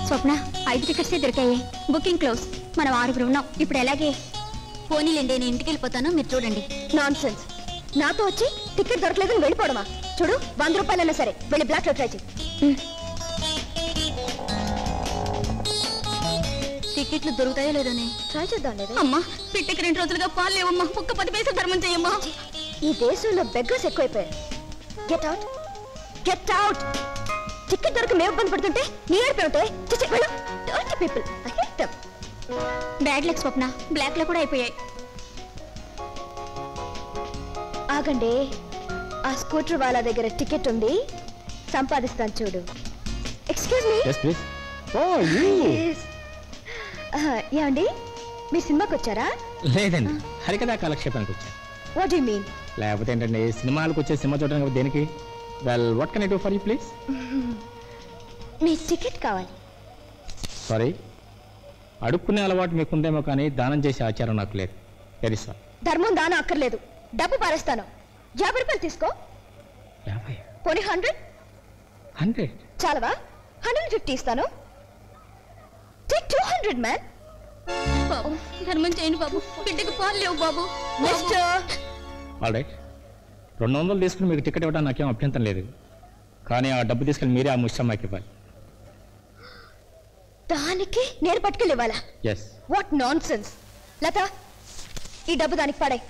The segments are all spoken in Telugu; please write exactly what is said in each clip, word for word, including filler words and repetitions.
స్వప్న ఐదు టికెట్సే దొరికాయి. Booking close. మనం ఆరుగురు ఉన్నాం. ఇప్పుడు ఎలాగే? పోనీలేండి, నేను ఇంటికి వెళ్ళిపోతాను, మీరు చూడండి. Nonsense. నాతో వచ్చి టికెట్ దొరకలేదని వెళ్ళిపోవడమా? చూడు, వంద రూపాయలైనా సరే వెళ్ళి బ్లాక్ లో ట్రై చేయి. టికెట్లు దొరుకుతాయో లేదని ట్రై చేద్దాం. లేదా అమ్మా, పిట్టకి రెండు రోజులుగా పాలు లేవమ్మా. ఒక్క పది పైసలు ధర్మం చెయ్యమ్మా. ఈ దేశంలో బెగ్గర్స్ ఎక్కువైపోయారు. Get out, get out. Ticket దొరక మేము ఇబ్బంది పడుతుంటే నీ ఏడిపోతే people. Bad leg Swapna, black లో కూడా అయిపోయాయి. ఆగండి, ఆ స్కూటర్ వాళ్ళ దగ్గర టికెట్ ఉంది, సంపాదిస్తాను చూడు. Excuse me. ఏమండి, మీరు సినిమాకి వచ్చారా? లేదండి, హరికథా కాలక్షేపానికి వచ్చాను. What you mean? లేకపోతే ఏంటండి, సినిమాలకు వచ్చే సినిమా చూడడానికి దేనికి? Well, what can I do for you please? మీ టికెట్ కావాలి. సారీ, అడుక్కునే అలవాటు మీకుందేమో కానీ దానం చేసే ఆచారం నాకు లేదు. Very sorry. ధర్మం దానం అక్కర్లేదు, డబ్బు పారేస్తాను. యాభై రూపాయలు తీసుకో. యాభై? పోనీ హండ్రెడ్. హండ్రెడ్ చాలవా? హండ్రెడ్ ఫిఫ్టీ ఇస్తాను. Take two hundred man. బాబు, ధర్మం చేయండి బాబు, బిడ్డకు పాలు లేవు బాబు. ఆల్ రైట్, రెండు వందలు తీసుకుని మీకు టికెట్ ఇవ్వడానికి నాకేం అభ్యంతరం లేదు, కానీ ఆ డబ్బు తీసుకెళ్ళి మీరే ఆ ముష్టమ్మాయికి ఇవ్వాలి. దానికి నేను పట్టుకెళ్ళి ఇవ్వాలా? Yes. What nonsense. Latha, ఈ డబ్బు దానికి పడాయి.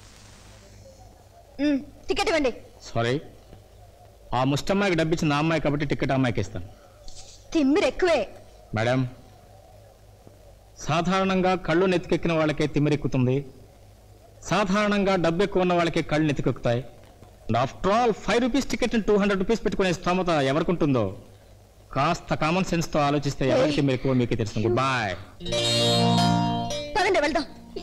టికెట్ ఇవ్వండి. సారీ, ఆ ముష్టమ్మాయికి డబ్బు ఇచ్చిన నా అమ్మాయి కాబట్టి టికెట్ అమ్మాయికి ఇస్తాను. తిమ్మిరు ఎక్కువే. మేడం, సాధారణంగా కళ్ళు నెత్తికెక్కిన వాళ్ళకే తిమ్మిరెక్కుతుంది, సాధారణంగా డబ్బు ఎక్కువ ఉన్న వాళ్ళకే కళ్ళు నెత్తికెక్కుతాయి. After all five rupees ticket two hundred rupees పెట్టుకునే స్తోమత ఎవరికి ఉంటుందో కాస్త కామన్ సెన్స్ తో ఆలోచిస్తే ఎవరికి మీరు ఎక్కువ మీకే తెలుసు. Good boy. వెళ్దాం.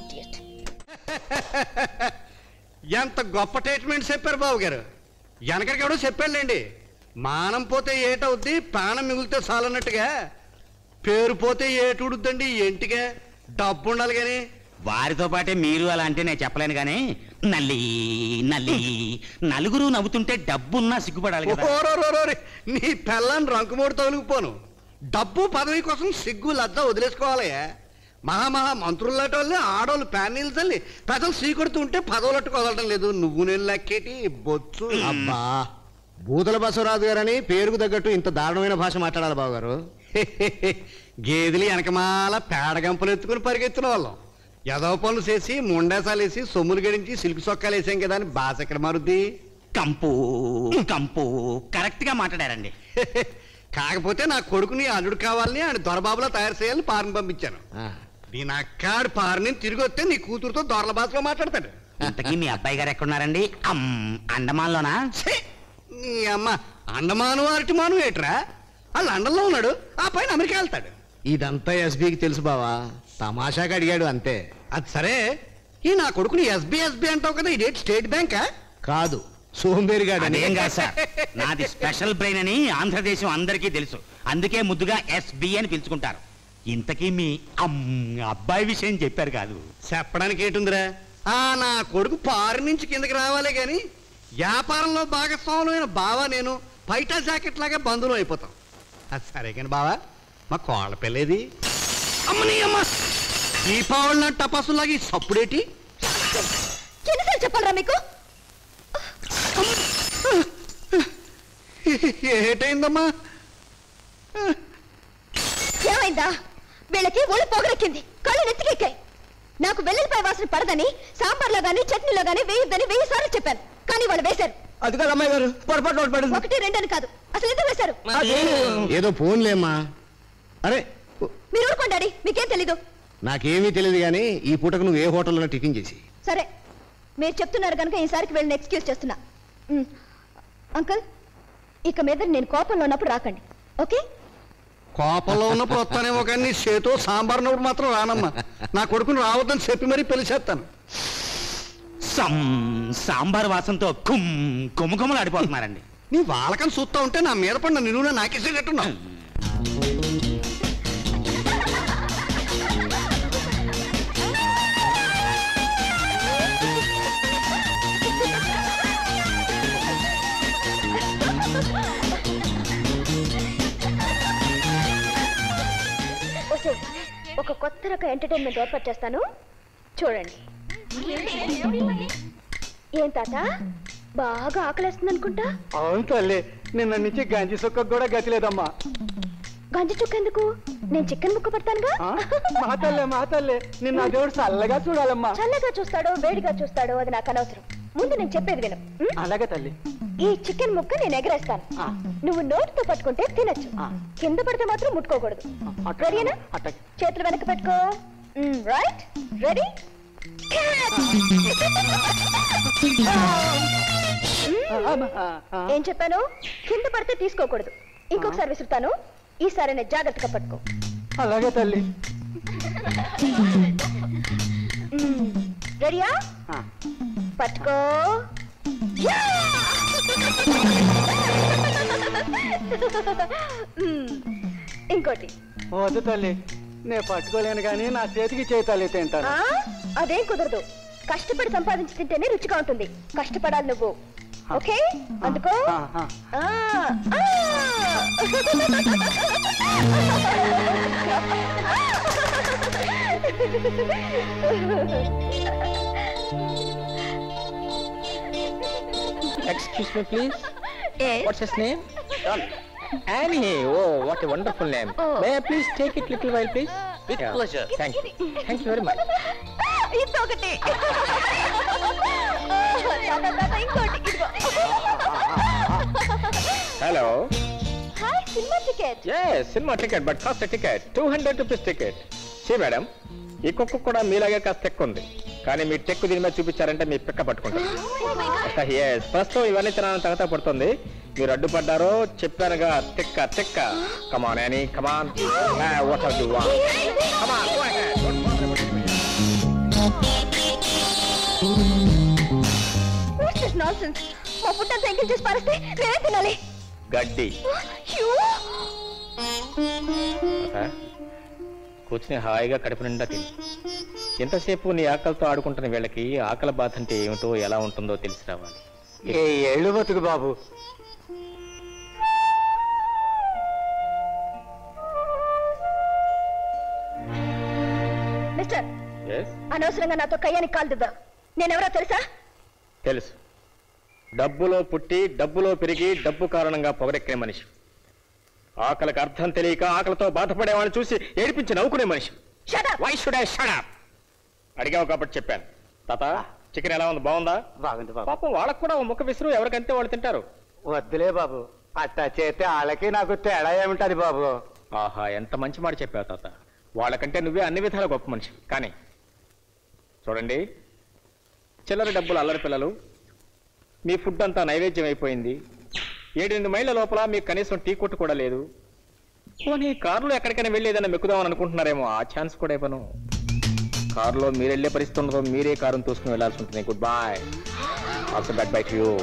ఎంత గొప్ప ట్రీట్మెంట్ చెప్పారు బాబు గారు. వెనకడికి ఎవడో చెప్పాడులేండి, మానం పోతే ఏటవుద్ది, ప్రాణం మిగిలితే చాలన్నట్టుగా పేరు పోతే ఏటుడుద్దండి ఇంటిగా. డబ్బు ఉండాలి కానీ. వారితో పాటే మీరు అలా అంటే నేను చెప్పలేను కానీ, నల్లి నల్లి నలుగురు నవ్వుతుంటే డబ్బున్నా సిగ్గుపడాలి కదా. ఓరోరోరోరి, నీ పిల్లని రంకుమోడు తగులుకుపోను. డబ్బు పదవి కోసం సిగ్గు లద్ద వదిలేసుకోవాలి. మహామహా మంత్రులట వాళ్ళే ఆడోళ్ళు ప్యానీలు తల్లి ప్రజలు సీకొడుతూ ఉంటే పదవులట్టు వదలటం లేదు. నువ్వు నేను లెక్కేటి బొచ్చు. అబ్బా, బూదల బసవరాజు గారని పేరుకు తగ్గట్టు ఇంత దారుణమైన భాష మాట్లాడాలి బాబు గారు. గేదెలు వెనకమాల పేడగంపలు ఎత్తుకుని పరిగెత్తిన వాళ్ళం. ఎదవ పనులు చేసి ముండేసాలు వేసి సొమ్ములు గడించి సిల్క్ సొక్కాలు వేసాం కదా అని భాష ఎక్కడ మారుద్ది? కంపు కంపు కరెక్ట్ గా మాట్లాడారండి. కాకపోతే నా కొడుకుని అల్లుడు కావాలని ఆయన దొరబాబులా తయారు చేయాలని పారిని పంపించాను. నేను అక్కాడు పారిని తిరిగి వస్తే నీ కూతురుతో దొరల భాషలో మాట్లాడతాడు. ఇంతకీ మీ అబ్బాయి గారు ఎక్కడున్నారండి? అండమాన్లోనా? నీ అమ్మ అండమాను అరటిమాను ఏట్రా, ఆ లండన్ లో ఉన్నాడు, ఆ పైన అమెరికా వెళ్తాడు. ఇదంతా ఎస్బీకి తెలుసు బావా, తమాషాగా అడిగాడు అంతే. అది సరే, ఈ నా కొడుకుని ఎస్బీ ఎస్బీ అంటావు కదా, ఇదేంటి స్టేట్ బ్యాంకా? కాదు, సోంబేరిగాడు. అదేం కాదు సార్, నాది స్పెషల్ బ్రెయిన్ అని ఆంధ్రదేశం అందరికీ తెలుసు, అందుకే ముద్దుగా ఎస్బి అని పిలుచుకుంటారు. ఇంతకీ మీ అబ్బాయి విషయం చెప్పారు కాదు? చెప్పడానికి ఏంటుందిరా, ఆ నా కొడుకు పారి నుంచి కిందకి రావాలే గాని వ్యాపారంలో భాగస్వాములైన బావా నేను పైటా జాకెట్ లాగా బంధువులు అయిపోతాం. అది సరే కానీ బావా, మా కోళ్ళ పిల్లేది? అమ్మని అమ్మ, దీపావళి నా టపాసులాగి సప్పుడేటి? ఎన్నిసార్లు చెప్పాలరా మీకు? ఏటైందమ్మా? ఏమైందా? వీళ్ళకి ఒళ్ళు పొగరెక్కింది, కళ్ళు నెత్తికెక్కాయి. నాకు వెల్లుల్లిపాయ వాసన పడదని సాంబార్లో గానీ చట్నీలో గానీ వేయొద్దని వెయ్యి సార్లు చెప్పాను, కానీ వాళ్ళు వేశారు. అది కాదు అమ్మాయి గారు, పొరపాటు. ఒకటి రెండని కాదు, అసలు ఎందుకు వేశారు? ఏదో ఫోన్లేమ్మా. అరే మీరు ఊరుకోండి, మీకేం తెలీదు. నాకేమీ తెలియదు కానీ ఈ పూటకు నువ్వు ఏ హోటల్లో టిఫిన్ చేసి. సరే, మీరు చెప్తున్నారు కనుక ఈసారికి వెళ్ళిన ఎక్స్క్యూజ్ చేస్తున్నా. అంకుల్, ఇక మీద నేను కోపంలో ఉన్నప్పుడు రాకండి, ఓకే? కోపంలో ఉన్నప్పుడు వస్తానేమో కానీ చేతో సాంబార్ ఉన్నప్పుడు మాత్రం రానమ్మా. నా కొడుకుని రావద్దని చెప్పి మరీ పెళ్లి చేస్తాను. సాంబార్ వాసనతో కుమ్ కుమ్మకుమ్మలు ఆడిపోతున్నారండి. నీ వాళ్ళకని చూస్తా ఉంటే నా మీద పడిన నిలువున నాకేసేటట్టున్నా. ఒక కొత్త రకం ఎంటర్టైన్మెంట్ ఏర్పాటు చేస్తాను, చూడండి. ఏం తాత, బాగా ఆకలేస్తుంది అనుకుంటా? అవును తల్లి, నిన్న నుంచి గంజి సుక్క కూడా గతి లేదమ్మా. గంజి చుక్క ఎందుకు? నేను చికెన్ ముక్క పడతానుగా. మా తల్లే మా తల్లే, నిన్న దేవుడు చల్లగా చూడాలమ్మా. చల్లగా చూస్తాడో వేడిగా చూస్తాడో అది నాకు అనవసరం. ముందు నేను చెప్పేది విను. అలాగే తల్లి. ఈ చికెన్ ముక్క నేను ఎగరేస్తాను, నువ్వు నోటితో పట్టుకుంటే తినచ్చు, కింద పడితే మాత్రం ముట్టుకోకూడదు. రెడీనా? చేతులు వెనక్కి పెట్టుకో. Right, ready. ఏం చెప్పాను? కింద పడితే తీసుకోకూడదు. ఇంకొకసారి విసురుతాను, ఈసారి నేను జాగ్రత్తగా పట్టుకో. అలాగే తల్లి. రెడీయా? పట్టుకో. ఇంకోటి. వద్దు తల్లి, నేను పట్టుకోలేను కానీ నా చేతికి చేయి తల్లి తింటాను. అదేం కుదరదు, కష్టపడి సంపాదించి తింటేనే రుచిగా ఉంటుంది. కష్టపడాలి నువ్వు, ఓకే? అందుకో. Excuse me, please. Yes. What's his name? Annie. Oh, what a wonderful name. Oh. May I please take it little while, please? With yeah. pleasure. Thank you. Thank you very much. It's okay. Hello. Hi, cinema ticket. Yes, cinema ticket, but cost a ticket. two hundred rupees ticket. See, madam. ఈ కుక్క కూడా మీలాగే కాస్త టెక్ ఉంది, కానీ మీ టెక్ దీని మీద చూపించారంటే మీ పిక్క పట్టుకుంటారు. ప్రస్తుతం ఇవన్నీ తినాలని తగతా పడుతుంది. మీరు అడ్డుపడ్డారో చెప్పానుగా, టెక్క టెక్క. Come on Annie, come on. What are you want? Come on, go ahead. What's this nonsense? మా పుట్ట సైకిల్ చేసి పారేస్తే నేనే తినాలి. గడ్డి. కూర్చుని హాయిగా కడుపు నిండా తిని. ఎంతసేపు నీ ఆకలితో ఆడుకుంటున్న వీళ్ళకి ఆకలి బాధ అంటే ఏమిటో ఎలా ఉంటుందో తెలిసి రావాలి. ఏళ్ళు బతుకు బాబు. మిస్టర్, అనవసరంగా నాతో కయ్యానికి కాలు దిద్దా. నేనెవరో తెలుసా? తెలుసు. డబ్బులో పుట్టి డబ్బులో పెరిగి డబ్బు కారణంగా పొగరెక్కిన మనిషి. ఆకలికి అర్థం తెలియక ఆకలితో బాధపడేవాడిని చూసి ఏడిపించి నవ్వుకునే మనిషి. Why should I shut up? అడిగావు కాబట్టి చెప్పాను. తాత, చికెన్ ఎలా ఉంది? బాగుందా? బాగుంది బాబు. పాపం వాళ్ళకు కూడా ముక్క విసురు, ఎవరికంటే వాళ్ళు తింటారు. వద్దులే బాబు, అట్టా చేస్తే వాళ్ళకి నాకు తేడా ఏమిటది బాబు? ఆహా, ఎంత మంచి మాట చెప్పావు తాత. వాళ్ళకంటే నువ్వే అన్ని విధాల గొప్ప మనిషి. కానీ చూడండి, చిల్లర డబ్బులు అల్లరి పిల్లలు, మీ ఫుడ్ అంతా నైవేద్యం అయిపోయింది. ఏడెనిమిది మైళ్ళ లోపల మీకు కనీసం టీ కొట్టు కూడా లేదు. పోనీ కారులో ఎక్కడికైనా వెళ్ళి ఏదైనా మెక్కుదామని అనుకుంటున్నారేమో, ఆ ఛాన్స్ కూడా ఇవ్వను. కారులో మీరు వెళ్ళే పరిస్థితి ఉండదు, మీరే కారును తోసుకుని వెళ్లాల్సి ఉంటుంది. Good boy. Also bad bye to you.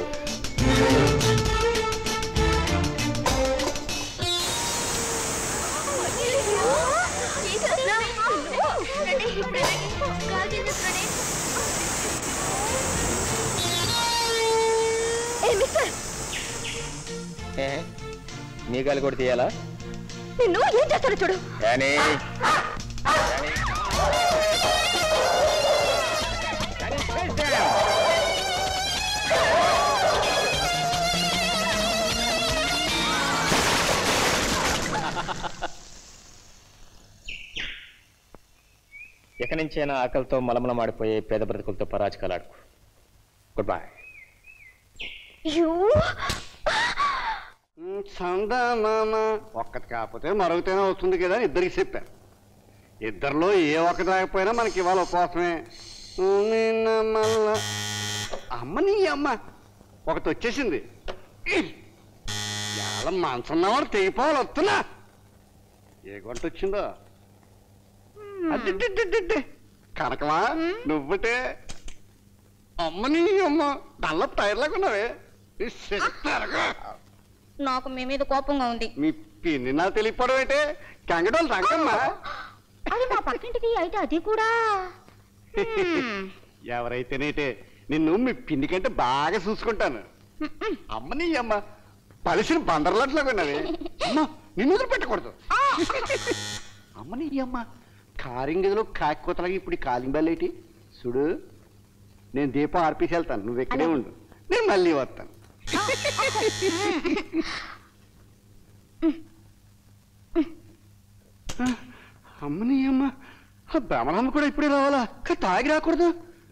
నీ గాలి కూడా తీయాలా? నిన్ను ఏం చేస్తాను చూడు. ఎక్కడి నుంచైనా ఆకలితో మలమల మాడిపోయే పేద బ్రతుకులతో పరాజకాలాడుకు. Good bye. చందమామ ఒక్కటి కాకపోతే మరొకతేనే వస్తుంది కదా, ఇద్దరికి చెప్పాను. ఇద్దరిలో ఏ ఒక్కటి రాకపోయినా మనకి ఇవాళ ఉపవాసమే. మళ్ళా అమ్మ నీ అమ్మ ఒకటి వచ్చేసింది. ఇవాళ మనసున్నవాడు తెగిపోవాలి. వస్తున్నా, ఏ గంట వచ్చిందో. అడ్డి కనకమా నువ్వుటే. అమ్మ నీ అమ్మ నల్ల టైర్లాగున్నావే. నాకు మీ మీద కోపంగా ఉంది. మీ పిన్ని నా తెలియపడం ఏంటే? కంగడోలు రంగమ్మా. అది మా పక్కింటిది అయితే అది కూడా. ఎవరైతేనేటే నిన్ను మీ పిన్ని కంటే బాగా చూసుకుంటాను. అమ్మ నీ అమ్మ పలిసిన బందర్లాట్లాగా ఉన్నది. అమ్మ నిన్ను వదిలి పెట్టకూడదు. అమ్మ నీ అమ్మ కారింగ్ గదిలో కాకి కొత్తలాగా ఇప్పుడు కాలింగ్ బెల్ ఏంటి చూడు, నేను దీపం ఆర్పేసి వెళ్తాను, నువ్వు ఎక్కడే ఉండు, నేను మళ్ళీ వస్తాను. అమ్మని అమ్మ, బ్రహ్మరామ్మ కూడా ఇప్పుడే రావాలా? తాగి రాకూడదు.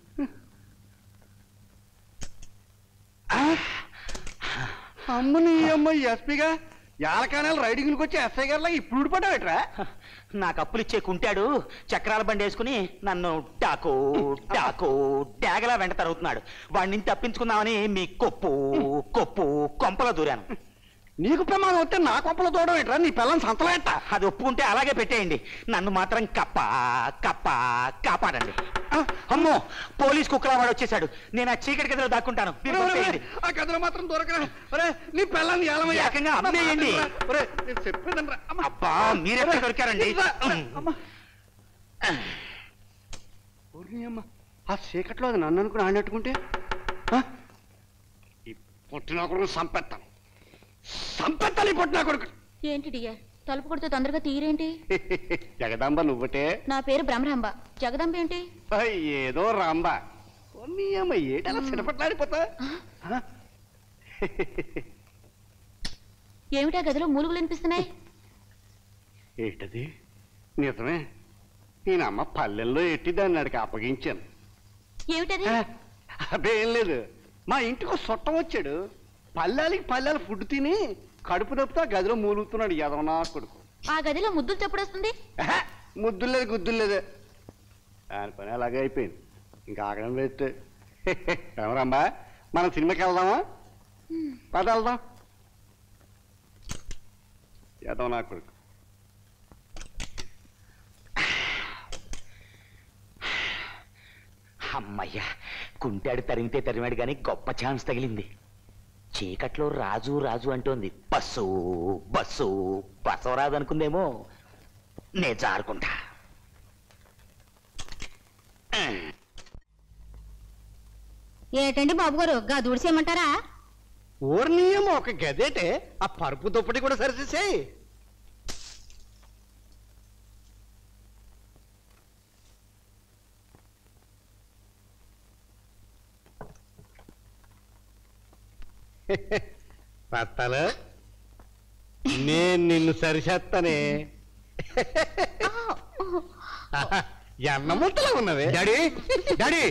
అమ్మని అమ్మ, ఎస్పీగా యాలకానాలు రైడింగ్కి వచ్చి ఎస్ఐ గారిలాగా ఇప్పుడు ఊడిపడ్డావేట్రా? నాకు అప్పులు ఇచ్చే కుంటాడు చక్రాల బండి వేసుకుని నన్ను డాకో డాకో డాగలా వెంట తరుగుతున్నాడు. వాడిని తప్పించుకుందామని మీ కొప్పు కొప్పు కొంపలో దూరాను. నీకు ప్రమాదం వస్తే నా కొంపలో దూడడం ఏంట్రా? నీ పిల్లని సంతలో ఎట్టా? అది ఒప్పుకుంటే అలాగే పెట్టేయండి, నన్ను మాత్రం కప్ప కప్ప కాపాడండి. అమ్మో, పోలీస్ కుక్కలా వాడు వచ్చేసాడు. నేను ఆ చీకటి గదిలో దాక్కుంటాను. ఆ గదిలో మాత్రం దొరకరా? నీ పిల్లని ఏకంగా అమ్మేయండి. చెప్పేదండి. అబ్బా, మీరెక్కడ దొరికారండి? అమ్మ, ఆ చీకట్లో అది నన్ను అనుకుని ఆడినట్టుకుంటే పుట్టిన కొడుకు సంపెత్తాను, సంపెత్తాలి పుట్టిన కొడుకు. ఏంటి డియర్, తలుపు కొడితే తొందరగా తీరేంటి? జగదాంబ నువ్వటే? నా పేరు బ్రహ్మరాంబ. జగదాంబ ఏంటి? ఏదో రాంబ. నీ అమ్మ ఏటలా చిటపట్లాడిపోతా? ఏమిటా గదిలో మూలుగులు వినిపిస్తున్నాయి? ఏంటది? నిజమే, నేనమ్మ పల్లెల్లో ఎట్టి దాన్ని అడిగి అప్పగించాను. ఏమిటది? అదే ఏం లేదు, మా ఇంటికి చుట్టం వచ్చాడు. పల్లెలకి పల్లెలు ఫుడ్ తిని కడుపు నొప్పుతో గదిలో మూలుగుతున్నాడు ఎదవనా కొడుకు. ఆ గదిలో ముద్దులు చెప్పుడొస్తుంది? ముద్దులు లేదు గుద్దులు లేదు, దాని పని అలాగే అయిపోయింది. ఇంకా ఆగడం వేస్తే. ఎవరమ్మా, మనం సినిమాకి వెళ్దామా? పద వెళ్దాం. ఎదవనా కొడుకు. అమ్మయ్యా, కుంటాడు తరిగితే తరిమాడు కానీ గొప్ప ఛాన్స్ తగిలింది. చీకట్లో రాజు రాజు అంటోంది. బస్సు బస్సు బస్సు రాదు అనుకుందేమో. నే జారుకుంటా. ఏటండి బాబు గారు, గా దూడిసేయమంటారా? ఓర్నీయమో ఒక గదేటే, ఆ పరుపు దుప్పటి కూడా సరిచేసేయి. పత్తాలు, నేను నిన్ను సరిచేస్తానే. ఎన్న ముద్దలా ఉన్నవే. డాడీ డాడీ,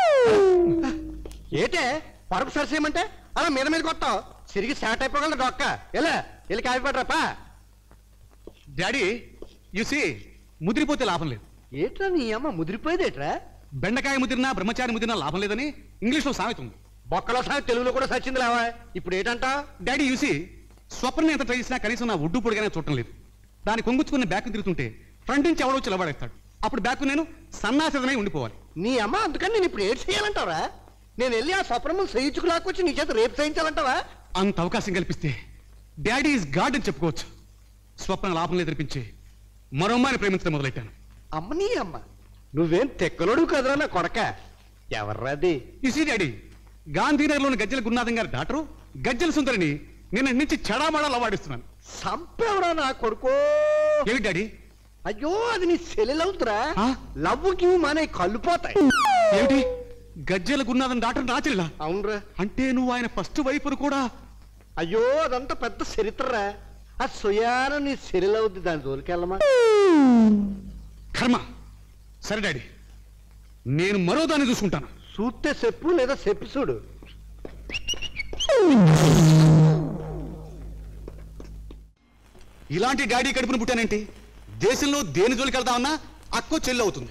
ఏటే పరుపు సరిచేయమంటే అలా మీద మీద కొట్టావు, తిరిగి స్టార్ట్ అయిపోగలదు డొక్క. ఎలా వెళ్ళి కాగిపడరాపా. డాడీ యూసి, ముదిరిపోతే లాభం లేదు. ఏట్రా నీ అమ్మ ముదిరిపోయేదేట్రా? బెండకాయ ముదిరినా బ్రహ్మచారి ముదిరినా లాభం లేదని ఇంగ్లీష్లో సామెత ఉంది. బొక్కలో సాగు తెలుగులో కూడా సచ్చింది లేవా? ఇప్పుడు ఏంటంట? డాడీ యూసి, స్వప్న ఎంత ట్రై చేసినా కనీసం నా ఒడ్డు పొడిగానే చూడటం లేదు. దాన్ని కొంగుచ్చుకుని బ్యాక్ తిరుగుతుంటే ఫ్రంట్ నుంచి ఎవడో చిలబడేస్తాడు. అప్పుడు బ్యాక్ నేను సన్నాసిదనై ఉండిపోవాలి. నీ అమ్మ, అందుకని నేను ఇప్పుడు ఏడ్ చేయాలంటావా? నేను వెళ్ళి ఆ స్వప్నము సహించుకు లాక్కొచ్చి నీ చేత రేపు చేయించాలంటావా? అంత అవకాశం కల్పిస్తే డాడీ ఈజ్ గాడ్ అని చెప్పుకోవచ్చు. స్వప్న లాభం లేదనిపించి మరో అమ్మాయిని ప్రేమించడం మొదలెట్టాను. అమ్మ నీ అమ్మ, నువ్వేం తెక్కలోడు కదరా నా కొడక. ఎవర్రాది? యూసి డాడీ, గాంధీనగర్లోని గజ్జల గురునాథం గారి డాక్టరు గజ్జల సుందరిని నిన్న నుంచి చెడామడా లవాడిస్తున్నాను. సంపేవరా నా కొడుకో. ఏమి డాడీ? అయ్యో, అది నీ సెలవుతురా. లవ్వుకి మానే కళ్ళు పోతాయి. ఏమిటి? గజ్జల గురునాథం డాక్టర్ నా చెల్లా? అవునరా. అంటే నువ్వు ఆయన ఫస్ట్ వైపును కూడా? అయ్యో, అదంతా పెద్ద చరిత్రరా. ఆ సుయాన నీ సెలవుద్ది, దాని జోలికెళ్ళమా. కర్మ. సరే డాడీ, నేను మరో దాన్ని చూసుకుంటాను. చూస్తే చెప్పు, లేదా చెప్పు చూడు. ఇలాంటి డాడీ కడుపును పుట్టానేంటి? దేశంలో దేని జోలికి వెళ్దామన్నా అక్కో చెల్లి అవుతుంది.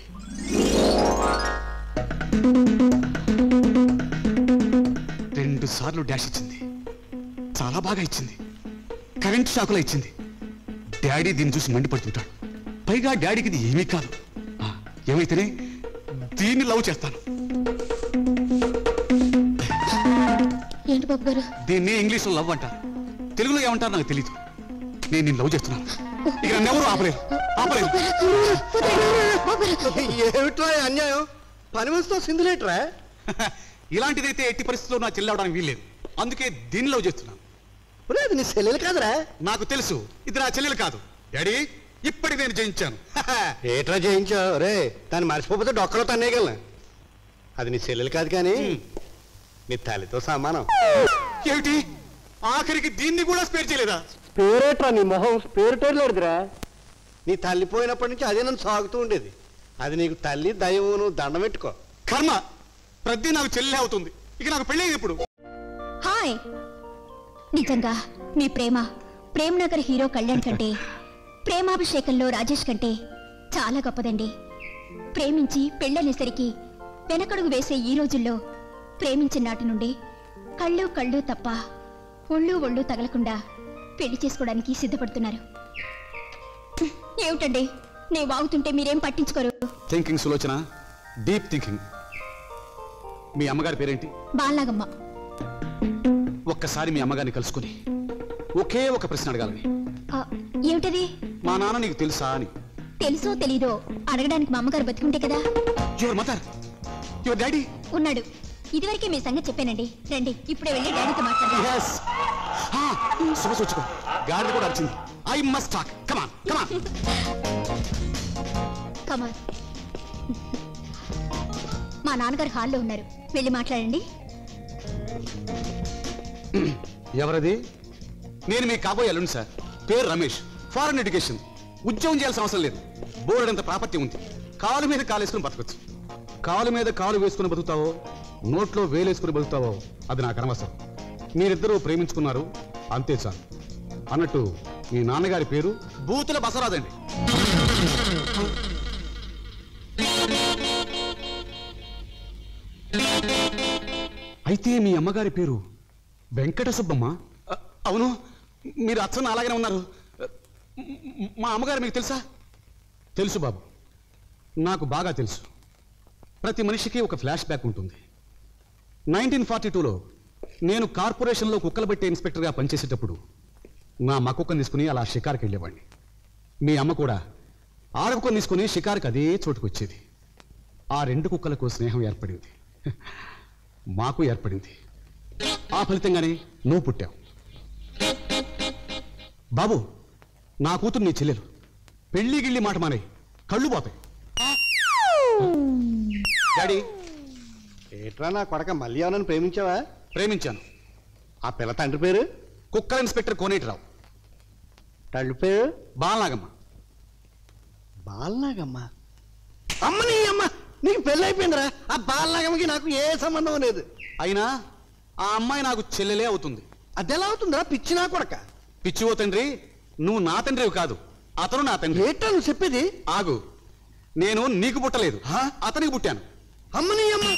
రెండు సార్లు డాష్ ఇచ్చింది, చాలా బాగా ఇచ్చింది. కరెంట్ షాకులా ఇచ్చింది. డాడీ దీన్ని చూసి మండిపడుతుంటాడు. పైగా డాడీకి ఇది ఏమీ కాదు. ఏమైతేనే దీన్ని లవ్ చేస్తాను. ఏంటి బాబు గారు? దీన్ని ఇంగ్లీష్లో లవ్ అంటారు, తెలుగులో ఏమంటారు నాకు తెలీదు. నేను నిన్ను లవ్ చేస్తున్నాను. ఇక నన్నెవరూ ఆపలేరు, ఆపలేరు. ఏమిట్రా అన్యాయం? పని వస్తా సింధులేట్రా? ఇలాంటిదైతే ఎట్టి పరిస్థితుల్లో నా చెల్లి అవడానికి వీల్లేదు. అందుకే దీన్ని లవ్ చేస్తున్నాను. అది నీ చెల్లెలు కాదురా. నాకు తెలుసు ఇది నా చెల్లెలు కాదు. డాడీ, ఇప్పటికి నేను జయించాను. ఏట్రా జయించావు రే? దాన్ని మర్చిపోతే డొక్కలో తన్నేయగలను. అది నీ చెల్లెలు కాదు కానీ నీ తల్లితో సమానం. ఏమిటి ఆఖరికి దీన్ని కూడా స్పేర్ చేయలేదా? పేరేట్రా నీ మొహం పేరుటోలేదురా. నీ తల్లి పోయినప్పటి నుంచి అదే నన్ను సాగుతూ ఉండేది. అది నీకు తల్లి దైవం, నువ్వు దండం పెట్టుకో. కర్మ, ప్రతి నాకు చెల్లె అవుతుంది. ఇక నాకు పెళ్ళి ఇప్పుడు. హాయ్, నిజంగా మీ ప్రేమ ప్రేమ్ నగర్ హీరో కళ్యాణ్ కంటే, ప్రేమాభిషేకంలో రాజేష్ కంటే చాలా గొప్పదండి. ప్రేమించి పెళ్ళనేసరికి వెనకడుగు వేసే ఈ రోజుల్లో ప్రేమించిన నాటి నుండి కళ్ళు కళ్ళు తప్ప ఒళ్ళు ఒళ్ళు తగలకుండా పెళ్లి చేసుకోవడానికి సిద్ధపడుతున్నారు. ఏమిటండి నేను వాగుతుంటే మీరేం పట్టించుకోరు? Thinking Sulochana, deep thinking. మీ అమ్మగారి పేరేంటి? బాలనాగమ్మ. ఒక్కసారి మీ అమ్మగారిని కలుసుకుని ఒకే ఒక ప్రశ్న అడగాలని. ఏమిటది? మా నాన్న నీకు తెలుసా అని. తెలుసో తెలీదో అడగడానికి మా అమ్మగారు బతికుంటే కదా. యువర్ మదర్, యువర్ డాడీ ఉన్నాడు. ఇదివరకే మీ సంగతి చెప్పానండి. రండి ఇప్పుడే వెళ్ళి డాడీతో మాట్లాడాలి. శుభ సూచకం. గాడిద కూడా వచ్చింది. I must talk. Come on, come on. Come on. మా నాన్నగారు హాల్లో ఉన్నారు, వెళ్ళి మాట్లాడండి. ఎవరది? నేను మీ కాబోయే అల్లుండి సార్. పేరు రమేష్. Foreign education. ఉద్యోగం చేయాల్సిన అవసరం లేదు. బోర్డంత ప్రాపర్టీ ఉంది. కాలు మీద కాలు వేసుకుని బతకొచ్చు. కాలు మీద కాలు వేసుకుని బతుకుతావో, నోట్లో వేలేసుకుని బతుకుతావో అది నాకు అనవసరం. మీరిద్దరూ ప్రేమించుకున్నారు, అంతే చాలు. అన్నట్టు మీ నాన్నగారి పేరు బూతుల బసరాదండి. అయితే మీ అమ్మగారి పేరు వెంకట సుబ్బమ్మ? అవును, మీరు అచ్చన అలాగనే ఉన్నారు. మా అమ్మగారు మీకు తెలుసా? తెలుసు బాబు, నాకు బాగా తెలుసు. ప్రతి మనిషికి ఒక ఫ్లాష్ బ్యాక్ ఉంటుంది. నైన్టీన్ ఫార్టీ టూలో నేను కార్పొరేషన్లో కుక్కలు పెట్టే ఇన్స్పెక్టర్గా పనిచేసేటప్పుడు నా మక్కుక్కని తీసుకుని అలా షికారుకి వెళ్ళేవాడిని. మీ అమ్మ కూడా ఆడకుక్కని తీసుకుని షికారుకి అదే చోటుకు వచ్చేది. ఆ రెండు కుక్కలకు స్నేహం ఏర్పడింది, మాకు ఏర్పడింది. ఆ ఫలితంగానే నువ్వు పుట్టావు. బాబు, నా కూతురు నీ చెల్లెలు. పెళ్లి గిళ్ళి మాట మానే, కళ్ళు పోతాయి. డాడీ, ఏట్రా నా కొడక, మళ్ళీ ఎవరన్నా ప్రేమించావా? ప్రేమించాను. ఆ పిల్ల తండ్రి పేరు? కుక్కల ఇన్స్పెక్టర్ కోనేటిరావు. తల్లి పేరు? బాలనాగమ్మ. బాలనాగమ్మ? అమ్మ నీ అమ్మ, నీకు పెళ్ళి అయిపోయిందిరా. ఆ బాలనాగమ్మకి నాకు ఏ సంబంధం లేదు. అయినా ఆ అమ్మాయి నాకు చెల్లెలే అవుతుంది. అదెలా అవుతుందిరా పిచ్చి నా కొడక? పిచ్చివో తండ్రి, నువ్వు నా తండ్రివి కాదు, అతను నా తండ్రి. ఏటా నువ్వు చెప్పేది? ఆగు, నేను నీకు పుట్టలేదు, అతనికి పుట్టాను. అమ్మ నీ అమ్మ,